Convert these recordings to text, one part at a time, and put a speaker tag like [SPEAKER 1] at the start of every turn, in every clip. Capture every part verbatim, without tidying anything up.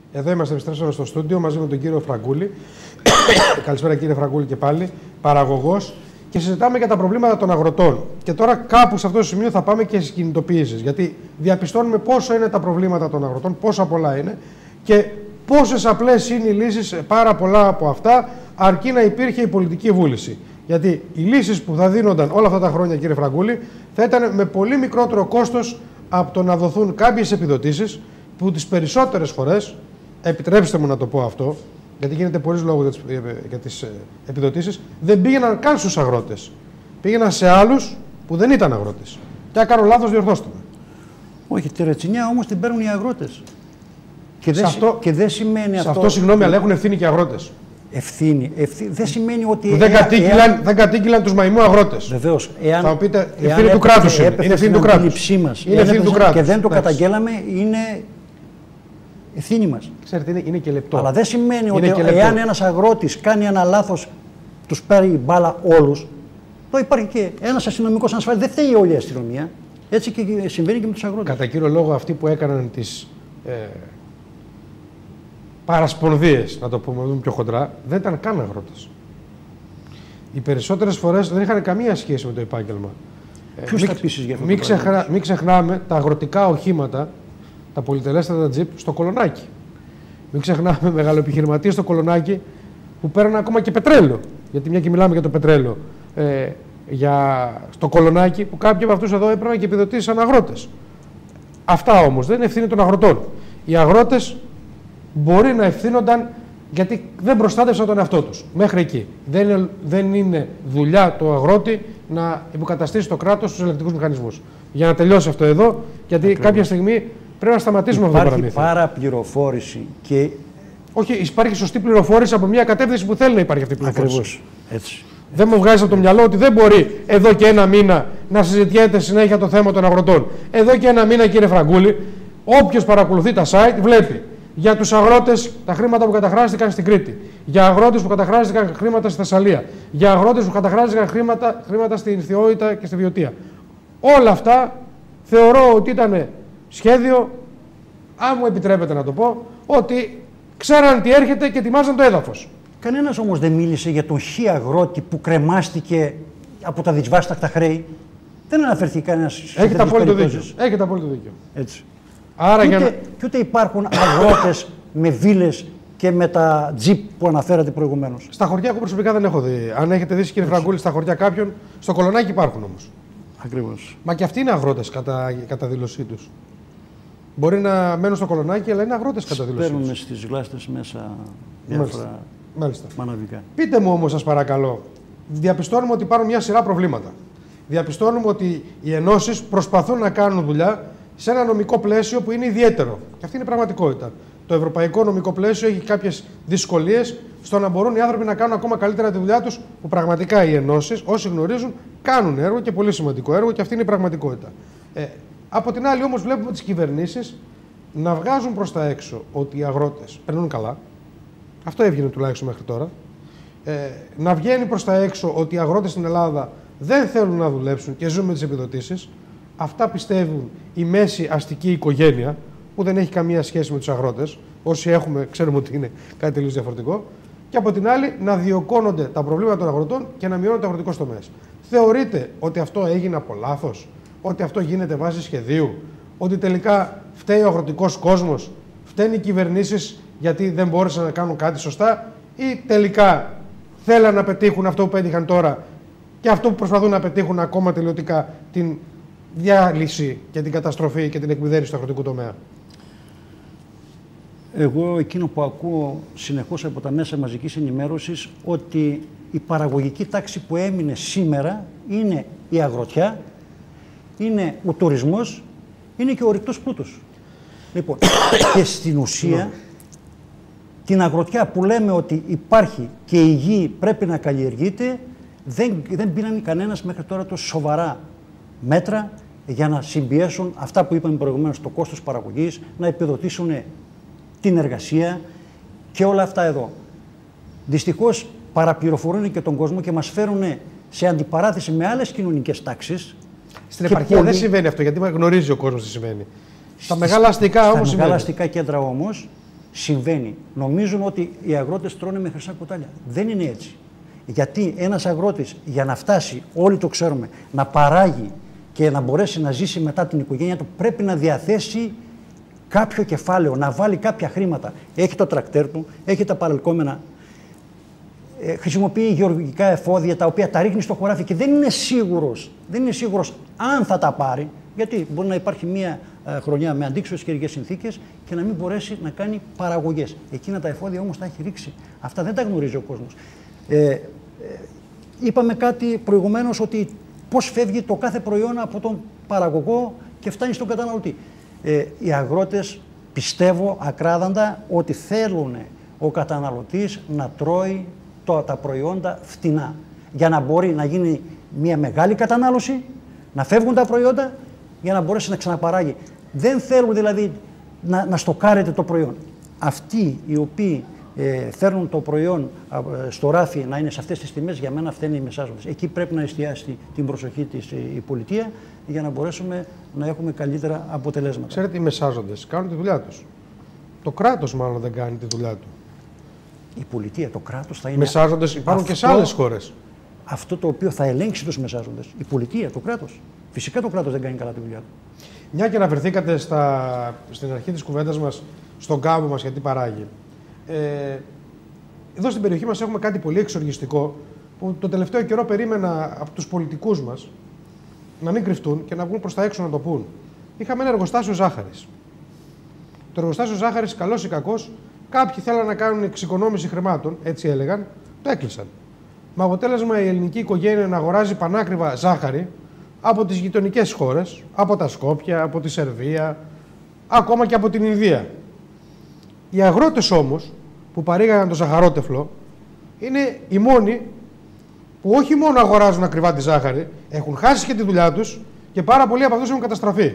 [SPEAKER 1] Εδώ είμαστε, επιστρέψαμε στο στούντιο μαζί με τον κύριο Φραγκούλη. Καλησπέρα κύριε Φραγκούλη και πάλι, παραγωγός. Και συζητάμε για τα προβλήματα των αγροτών. Και τώρα κάπου σε αυτό το σημείο θα πάμε και στις κινητοποιήσεις. Γιατί διαπιστώνουμε πόσο είναι τα προβλήματα των αγροτών, πόσα πολλά είναι και πόσες απλές είναι οι λύσεις, πάρα πολλά από αυτά, αρκεί να υπήρχε η πολιτική βούληση. Γιατί οι λύσεις που θα δίνονταν όλα αυτά τα χρόνια, κύριε Φραγκούλη, θα ήταν με πολύ μικρότερο κόστος από το να δοθούν κάποιες επιδοτήσεις που τις περισσότερες φορές, επιτρέψτε μου να το πω αυτό, γιατί γίνεται πολλής λόγος για τις επιδοτήσεις, δεν πήγαιναν καν στους αγρότες. Πήγαιναν σε άλλους που δεν ήταν αγρότες. Και αν κάνω λάθος, διορθώστε με.
[SPEAKER 2] Όχι, τη ρετσινιά όμως την παίρνουν οι αγρότες. Και δεν,
[SPEAKER 1] αυτό,
[SPEAKER 2] και δεν σημαίνει
[SPEAKER 1] σε
[SPEAKER 2] αυτό.
[SPEAKER 1] αυτό, συγγνώμη, αλλά έχουν ευθύνη και οι αγρότες.
[SPEAKER 2] Ευθύνη, ευθύνη. Δεν σημαίνει ότι.
[SPEAKER 1] Δεν κατήγγυλαν, εάν... κατήγγυλαν τους μαϊμού αγρότες.
[SPEAKER 2] Βεβαίως. Εάν,
[SPEAKER 1] θα μου πείτε, ευθύνη του κράτους είναι. Είναι ευθύνη του κράτους.
[SPEAKER 2] Είναι ευθύνη του κράτους. Και δεν το καταγγέλαμε, είναι ευθύνη μας.
[SPEAKER 1] Ξέρετε, είναι, είναι και λεπτό.
[SPEAKER 2] Αλλά δεν σημαίνει είναι ότι εάν ένας αγρότης κάνει ένα λάθος, τους παίρνει μπάλα όλους. Εδώ υπάρχει και ένας αστυνομικός ασφάλειας. Δεν φταίει όλη η αστυνομία. Έτσι και συμβαίνει και με τους αγρότες.
[SPEAKER 1] Κατά κύριο λόγο, αυτοί που έκαναν τις ε, παρασπονδίες, να το πούμε πιο χοντρά, δεν ήταν καν αγρότες. Οι περισσότερες φορές δεν είχαν καμία σχέση με το επάγγελμα.
[SPEAKER 2] Ποιος θα πείσεις για αυτό
[SPEAKER 1] μην,
[SPEAKER 2] το
[SPEAKER 1] ξεχνα, μην ξεχνάμε τα αγροτικά οχήματα, τα πολυτελέστατα τζιπ στο Κολονάκι. Μην ξεχνάμε μεγαλοεπιχειρηματίες στο Κολονάκι που παίρνουν ακόμα και πετρέλαιο. Γιατί μια και μιλάμε για το πετρέλαιο. Ε, για, στο Κολονάκι που κάποιοι από αυτούς εδώ έπαιρναν και επιδοτήσεις σαν αγρότες. Αυτά όμως δεν είναι ευθύνη των αγροτών. Οι αγρότες μπορεί να ευθύνονταν γιατί δεν προστάτευσαν τον εαυτό τους. Μέχρι εκεί. Δεν είναι, δεν είναι δουλειά του αγρότη να υποκαταστήσει το κράτος στους ελεκτικούς μηχανισμούς. Για να τελειώσει αυτό εδώ, γιατί ακριβώς κάποια στιγμή πρέπει να σταματήσουμε αυτό το παραμύθι.
[SPEAKER 2] Υπάρχει παραπληροφόρηση και.
[SPEAKER 1] Όχι, υπάρχει σωστή πληροφόρηση από μια κατεύθυνση που θέλει να υπάρχει αυτή η πληροφόρηση.
[SPEAKER 2] Ακριβώς. Έτσι.
[SPEAKER 1] Δεν μου βγάζει από το μυαλό ότι δεν μπορεί εδώ και ένα μήνα να συζητιέται συνέχεια το θέμα των αγροτών. Εδώ και ένα μήνα, κύριε Φραγκούλη, όποιος παρακολουθεί τα site βλέπει για τους αγρότες τα χρήματα που καταχράστηκαν στην Κρήτη, για αγρότες που καταχράστηκαν χρήματα στη Θεσσαλία, για αγρότες που καταχράστηκαν χρήματα, χρήματα στην Ιθιότητα και στη Βιωτία. Όλα αυτά θεωρώ ότι ήταν σχέδιο, αν μου επιτρέπετε να το πω, ότι ξέραν τι έρχεται και ετοιμάζαν το έδαφος.
[SPEAKER 2] Κανένας όμως δεν μίλησε για τον χι αγρότη που κρεμάστηκε από τα δυσβάσταχτα χρέη. Δεν αναφερθεί κανένας σε τέτοιες περιπτώσεις.
[SPEAKER 1] Έχετε απόλυτο δίκιο.
[SPEAKER 2] Έτσι.
[SPEAKER 1] Άρα
[SPEAKER 2] και,
[SPEAKER 1] για
[SPEAKER 2] ούτε,
[SPEAKER 1] να...
[SPEAKER 2] και ούτε υπάρχουν αγρότες με βίλες και με τα τζιπ που αναφέρατε προηγουμένως.
[SPEAKER 1] Στα χωριά εγώ προσωπικά δεν έχω δει. Αν έχετε δει, κύριε Φραγκούλη, στα χωριά κάποιον, στο Κολονάκι υπάρχουν όμως.
[SPEAKER 2] Ακριβώς.
[SPEAKER 1] Μα και αυτοί είναι αγρότες κατά, κατά δήλωσή τους. Μπορεί να μένουν στο Κολονάκι, αλλά είναι αγρότες κατά δήλωσή τους.
[SPEAKER 2] Παίρνουν στις γλάστες μέσα διάφορα
[SPEAKER 1] Μάλιστα.
[SPEAKER 2] μαναβικά.
[SPEAKER 1] Πείτε μου όμως, σας παρακαλώ, διαπιστώνουμε ότι υπάρχουν μια σειρά προβλήματα. Διαπιστώνουμε ότι οι ενώσεις προσπαθούν να κάνουν δουλειά σε ένα νομικό πλαίσιο που είναι ιδιαίτερο. Και αυτή είναι η πραγματικότητα. Το ευρωπαϊκό νομικό πλαίσιο έχει κάποιες δυσκολίες στο να μπορούν οι άνθρωποι να κάνουν ακόμα καλύτερα τη δουλειά τους, που πραγματικά οι ενώσεις, όσοι γνωρίζουν, κάνουν έργο και πολύ σημαντικό έργο, και αυτή είναι η πραγματικότητα. Ε, από την άλλη, όμως, βλέπουμε τις κυβερνήσεις να βγάζουν προς τα έξω ότι οι αγρότες περνούν καλά. Αυτό έβγαινε τουλάχιστον μέχρι τώρα. Ε, να βγαίνει προς τα έξω ότι οι αγρότες στην Ελλάδα δεν θέλουν να δουλέψουν και ζουν με τις επιδοτήσεις. Αυτά πιστεύουν η μέση αστική οικογένεια, που δεν έχει καμία σχέση με τους αγρότες. Όσοι έχουμε, ξέρουμε ότι είναι κάτι τελείως διαφορετικό. Και από την άλλη, να διωκώνονται τα προβλήματα των αγροτών και να μειώνεται ο αγροτικός τομέας. Θεωρείτε ότι αυτό έγινε από λάθος, ότι αυτό γίνεται βάσει σχεδίου, ότι τελικά φταίει ο αγροτικός κόσμος, φταίνουν οι κυβερνήσεις γιατί δεν μπόρεσαν να κάνουν κάτι σωστά, ή τελικά θέλαν να πετύχουν αυτό που πέτυχαν τώρα και αυτό που προσπαθούν να πετύχουν ακόμα τελειωτικά, την διάλυση και την καταστροφή και την εκμηδένιση του αγροτικού τομέα?
[SPEAKER 2] Εγώ εκείνο που ακούω συνεχώς από τα μέσα μαζικής ενημέρωσης, ότι η παραγωγική τάξη που έμεινε σήμερα είναι η αγροτιά, είναι ο τουρισμός, είναι και ο ορυκτός πλούτος. Λοιπόν, και στην ουσία την αγροτιά που λέμε ότι υπάρχει και η γη πρέπει να καλλιεργείται, δεν, δεν πήραν κανένας μέχρι τώρα τόσο σοβαρά μέτρα για να συμπιέσουν αυτά που είπαμε προηγουμένως, το κόστος παραγωγής, να επιδοτήσουν την εργασία και όλα αυτά εδώ. Δυστυχώς παραπληροφορούν και τον κόσμο και μας φέρουν σε αντιπαράθεση με άλλες κοινωνικές τάξεις.
[SPEAKER 1] Στην επαρχία πολύ... δεν συμβαίνει αυτό, γιατί γνωρίζει ο κόσμος τι συμβαίνει. Στα μεγάλα αστικά όμως
[SPEAKER 2] Στα
[SPEAKER 1] συμβαίνει.
[SPEAKER 2] μεγάλα αστικά κέντρα όμως συμβαίνει. Νομίζουν ότι οι αγρότες τρώνε με χρυσά κουτάλια. Δεν είναι έτσι. Γιατί ένας αγρότης για να φτάσει, όλοι το ξέρουμε, να παράγει και να μπορέσει να ζήσει μετά την οικογένεια του, πρέπει να διαθέσει κάποιο κεφάλαιο, να βάλει κάποια χρήματα. Έχει το τρακτέρ του, έχει τα παρελκόμενα, ε, χρησιμοποιεί γεωργικά εφόδια τα οποία τα ρίχνει στο χωράφι και δεν είναι σίγουρος, δεν είναι σίγουρος αν θα τα πάρει, γιατί μπορεί να υπάρχει μία ε, χρονιά με αντίξωες καιρικές συνθήκες και να μην μπορέσει να κάνει παραγωγές. Εκείνα τα εφόδια όμως τα έχει ρίξει. Αυτά δεν τα γνωρίζει ο κόσμος. Ε, ε, είπαμε κάτι προηγουμένως ότι πώς φεύγει το κάθε προϊόν από τον παραγωγό και φτάνει στον καταναλωτή. Ε, οι αγρότες πιστεύω ακράδαντα ότι θέλουν ο καταναλωτής να τρώει το, τα προϊόντα φτηνά για να μπορεί να γίνει μια μεγάλη κατανάλωση, να φεύγουν τα προϊόντα για να μπορέσει να ξαναπαράγει. Δεν θέλουν δηλαδή να, να στοκάρετε το προϊόν. Αυτοί οι οποίοι ε, φέρνουν το προϊόν ε, στο ράφι να είναι σε αυτές τις τιμές, για μένα φταίνουν οι μεσάζοντες. Εκεί πρέπει να εστιάσει την προσοχή της ε, η πολιτεία για να μπορέσουμε να έχουμε καλύτερα αποτελέσματα.
[SPEAKER 1] Ξέρετε, οι μεσάζοντες κάνουν τη δουλειά τους. Το κράτος μάλλον δεν κάνει τη δουλειά του.
[SPEAKER 2] Η πολιτεία, το κράτος θα είναι...
[SPEAKER 1] Μεσάζοντες υπάρχουν αυτό, και σε άλλες χώρες.
[SPEAKER 2] Αυτό το οποίο θα ελέγξει τους μεσάζοντες. Η πολιτεία, το κράτος. Φυσικά το κράτος δεν κάνει καλά τη δουλειά του.
[SPEAKER 1] Μια και αναφερθήκατε στα, στην αρχή της κουβέντας μας στον κάμπο μας γιατί παράγει. Ε, εδώ στην περιοχή μας έχουμε κάτι πολύ εξοργιστικό που το τελευταίο καιρό περίμενα από τους πολιτικούς μας να μην κρυφτούν και να βγουν προς τα έξω να το πούν. Είχαμε ένα εργοστάσιο ζάχαρης. Το εργοστάσιο ζάχαρης, καλός ή κακός, κάποιοι θέλαν να κάνουν εξοικονόμηση χρημάτων, έτσι έλεγαν, το έκλεισαν. Με αποτέλεσμα η ελληνική οικογένεια να αγοράζει πανάκριβα ζάχαρη από τις γειτονικές χώρες, από τα Σκόπια, από τη Σερβία, ακόμα και από την Ινδία. Οι αγρότες όμως που παρήγαγαν το ζαχαρότεφλο είναι οι μόνοι που όχι μόνο αγοράζουν ακριβά τη ζάχαρη, έχουν χάσει και τη δουλειά τους και πάρα πολλοί από αυτούς έχουν καταστραφεί.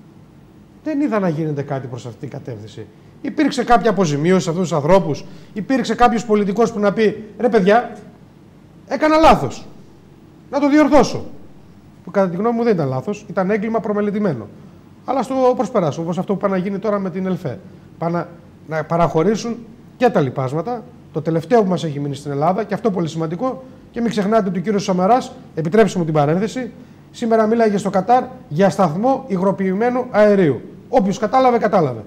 [SPEAKER 1] Δεν είδα να γίνεται κάτι προς αυτή την κατεύθυνση. Υπήρξε κάποια αποζημίωση σε αυτούς τους ανθρώπους, υπήρξε κάποιος πολιτικός που να πει ρε παιδιά, έκανα λάθος. Να το διορθώσω. Που κατά τη γνώμη μου δεν ήταν λάθος, ήταν έγκλημα προμελετημένο. Αλλά στο προσπεράσω, όπως αυτό που πάνε να γίνει τώρα με την ΕΛΦΕ. Πάνε να παραχωρήσουν και τα λοιπάσματα, το τελευταίο που μας έχει μείνει στην Ελλάδα και αυτό πολύ σημαντικό. Και μην ξεχνάτε ότι ο κύριος Σαμαράς, επιτρέψτε μου την παρένθεση, σήμερα μίλαγε στο Κατάρ για σταθμό υγροποιημένου αερίου. Όποιος κατάλαβε, κατάλαβε.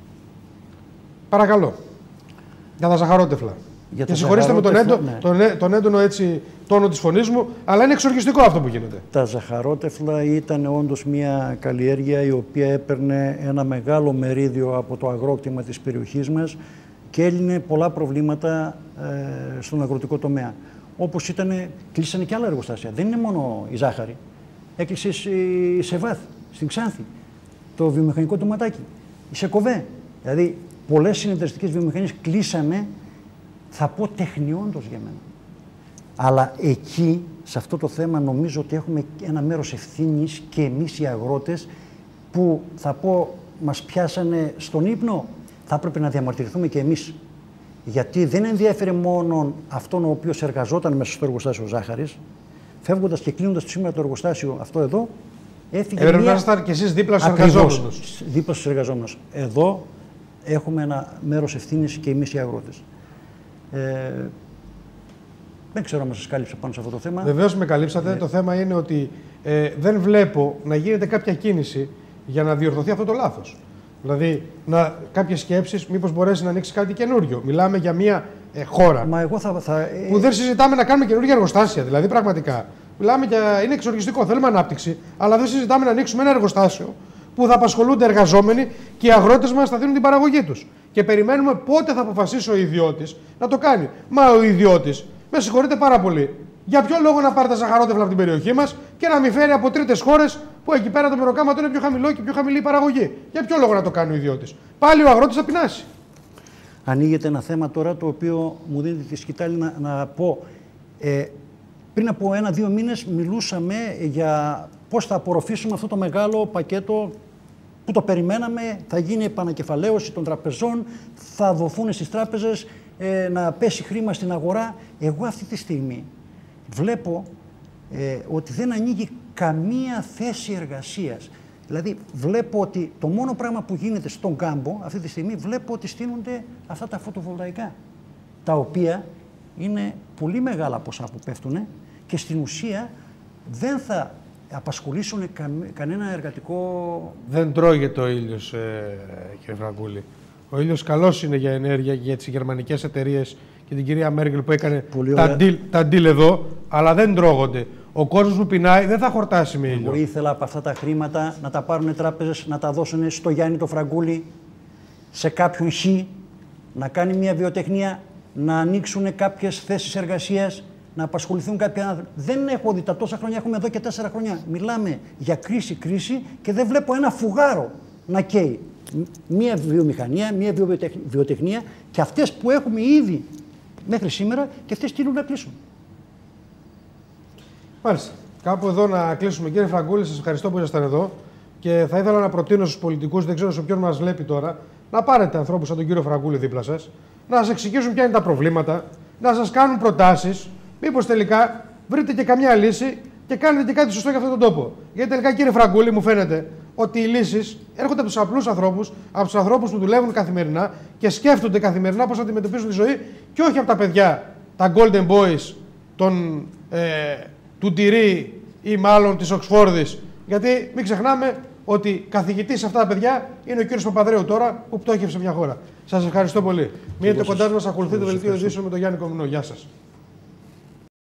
[SPEAKER 1] Παρακαλώ. Για τα ζαχαρότεφλα. Για και συγχωρήστε με τον, έντο, ναι. τον, τον έντονο έτσι, τόνο της φωνής μου, αλλά είναι εξοργιστικό αυτό που γίνεται.
[SPEAKER 2] Τα ζαχαρότεφλα ήταν όντως μια καλλιέργεια η οποία έπαιρνε ένα μεγάλο μερίδιο από το αγρόκτημα της περιοχής μας και έλυνε πολλά προβλήματα ε, στον αγροτικό τομέα. Όπως ήταν, κλείσανε και άλλα εργοστάσια. Δεν είναι μόνο η ζάχαρη. Έκλεισε η Σεβάθ στην Ξάνθη, το βιομηχανικό ντοματάκι, η Σεκοβέ. Δηλαδή, πολλές συνεταιριστικές βιομηχανίες κλείσανε, θα πω τεχνιόντως για μένα. Αλλά εκεί, σε αυτό το θέμα, νομίζω ότι έχουμε ένα μέρος ευθύνης και εμείς οι αγρότες που, θα πω, μας πιάσανε στον ύπνο, θα έπρεπε να διαμαρτυρηθούμε και εμείς. Γιατί δεν ενδιαφέρει μόνο αυτόν ο οποίος εργαζόταν μέσα στο εργοστάσιο ζάχαρης, φεύγοντας και κλείνοντας σήμερα το εργοστάσιο αυτό εδώ, έφυγε.
[SPEAKER 1] Έπρεπε να ήσασταν και εσείς δίπλα στους εργαζόμενους.
[SPEAKER 2] Δίπλα στους εργαζόμενους. Εδώ έχουμε ένα μέρος ευθύνης και εμείς οι αγρότες. Ε, δεν ξέρω αν σας κάλυψα πάνω σε αυτό το θέμα.
[SPEAKER 1] Βεβαίως με καλύψατε. Ε, το θέμα είναι ότι ε, δεν βλέπω να γίνεται κάποια κίνηση για να διορθωθεί αυτό το λάθος. Δηλαδή, να, κάποιες σκέψεις, μήπως μπορέσει να ανοίξει κάτι καινούριο. Μιλάμε για μια ε, χώρα
[SPEAKER 2] Μα εγώ θα, θα, ε...
[SPEAKER 1] που δεν συζητάμε να κάνουμε καινούργια εργοστάσια. Δηλαδή, πραγματικά. Μιλάμε για. Είναι εξοργιστικό. Θέλουμε ανάπτυξη, αλλά δεν συζητάμε να ανοίξουμε ένα εργοστάσιο που θα απασχολούνται εργαζόμενοι και οι αγρότες μας θα δίνουν την παραγωγή τους. Και περιμένουμε πότε θα αποφασίσει ο ιδιώτης να το κάνει. Μα ο ιδιώτης, με συγχωρείτε πάρα πολύ, για ποιο λόγο να πάρει τα ζαχαρότεφλα από την περιοχή μας και να μην φέρει από τρίτες χώρες που εκεί πέρα το μεροκάματο είναι πιο χαμηλό και πιο χαμηλή η παραγωγή. Για ποιο λόγο να το κάνει ο ιδιώτης. Πάλι ο αγρότης θα πεινάσει.
[SPEAKER 2] Ανοίγεται ένα θέμα τώρα το οποίο μου δίνει τη σκητάλη να, να πω. Ε, πριν από ένα-δύο μήνες μιλούσαμε για πώς θα απορροφήσουμε αυτό το μεγάλο πακέτο που το περιμέναμε, θα γίνει επανακεφαλαίωση των τραπεζών, θα δοθούν στις τράπεζες, ε, να πέσει χρήμα στην αγορά. Εγώ αυτή τη στιγμή βλέπω ε, ότι δεν ανοίγει καμία θέση εργασίας. Δηλαδή, βλέπω ότι το μόνο πράγμα που γίνεται στον κάμπο αυτή τη στιγμή, βλέπω ότι στείνονται αυτά τα φωτοβολταϊκά. Τα οποία είναι πολύ μεγάλα ποσά που πέφτουν και στην ουσία δεν θα απασχολήσουν κα, κανένα εργατικό. Δεν
[SPEAKER 1] τρώγεται ο ήλιος, ε, κύριε Φραγκούλη. Ο ήλιος καλός είναι για ενέργεια για τις γερμανικές εταιρείες και την κυρία Μέρκελ που έκανε τα deal, τα deal εδώ, αλλά δεν τρώγονται. Ο κόσμος που πεινάει δεν θα χορτάσει με ήλιο.
[SPEAKER 2] Εγώ ήθελα από αυτά τα χρήματα να τα πάρουν τράπεζες, να τα δώσουν στο Γιάννη το Φραγκούλη, σε κάποιον χ, να κάνει μια βιοτεχνία, να ανοίξουν κάποιες θέσεις εργασίας, να απασχοληθούν κάποιοι άνθρωποι. Δεν έχω δει τα τόσα χρόνια, έχουμε εδώ και τέσσερα χρόνια. Μιλάμε για κρίση, κρίση και δεν βλέπω ένα φουγάρο να καίει. Μία βιομηχανία, μία βιοτεχνία και αυτές που έχουμε ήδη μέχρι σήμερα και αυτές τείνουν να κλείσουν.
[SPEAKER 1] Μάλιστα. Κάπου εδώ να κλείσουμε. Κύριε Φραγκούλη, σας ευχαριστώ που ήσασταν εδώ και θα ήθελα να προτείνω στους πολιτικούς, δεν ξέρω σε ποιον μας βλέπει τώρα, να πάρετε ανθρώπους σαν τον κύριο Φραγκούλη δίπλα σας, να σας εξηγήσουν ποια είναι τα προβλήματα, να σας κάνουν προτάσεις, μήπως τελικά βρείτε και καμιά λύση και κάνετε και κάτι σωστό για αυτόν τον τόπο. Γιατί τελικά, κύριε Φραγκούλη, μου φαίνεται ότι οι λύσεις έρχονται από τους απλούς ανθρώπους, από τους ανθρώπους που δουλεύουν καθημερινά και σκέφτονται καθημερινά πώς θα αντιμετωπίσουν τη ζωή και όχι από τα παιδιά, τα Golden Boys, τον, ε, του Τυρί ή μάλλον της Οξφόρδης. Γιατί μην ξεχνάμε ότι καθηγητής σε αυτά τα παιδιά είναι ο κύριος Παπαδρέου τώρα που πτώχευσε μια χώρα. Σας ευχαριστώ πολύ. Μείνετε κοντά μας, ακολουθείτε το δελτίο ειδήσεων με τον Γιάννη Κομινό. Γεια σας.